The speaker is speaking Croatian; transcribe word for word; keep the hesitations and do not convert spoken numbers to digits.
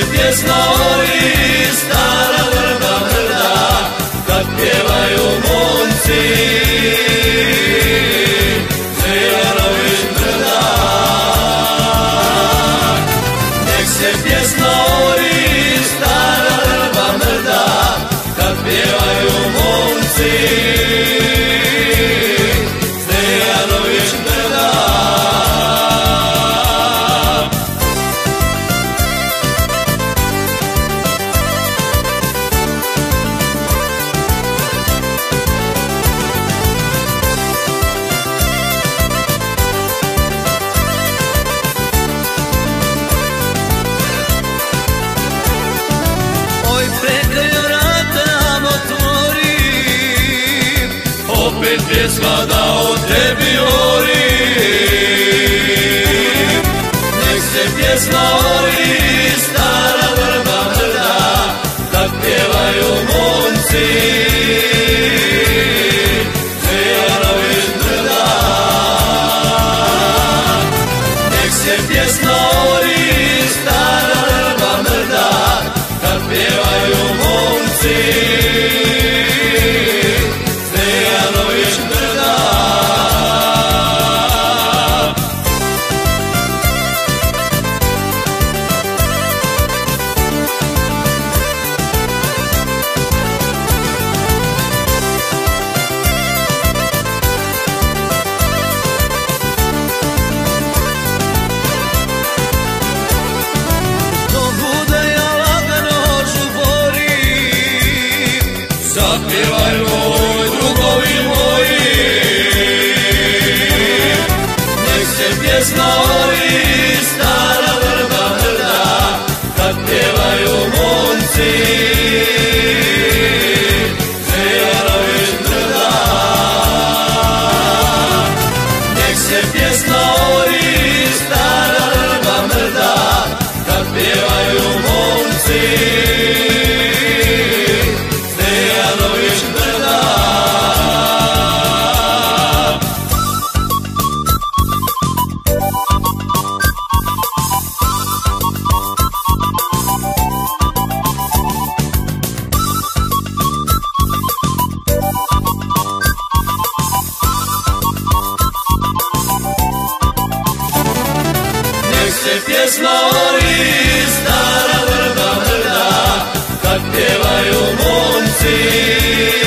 pjesma ori, stara vrba mrda, kad pjevaju momci Dejanović mrda. Nek se pjesma ori, stara vrba mrda, kad pjevaju momci Dejanović mrda. Opet pjesma da o tebi ori, nek se pjesma ori, stara vrba mrda, kad pjevaju momci Dejanović mrda. Nek se pjesma ori, stara vrba mrda, kad pjevaju momci zapjevaj moj, drugovi moji, nek se pjesma ori, stara vrba mrda, kad pjevaju momci Dejanović mrda. Nek se pjesma ori, stara vrba mrda, kad pjevaju momci Dejanović mrda. Nek se pjesma ori, stara vrba mrda, kad pjevaju momci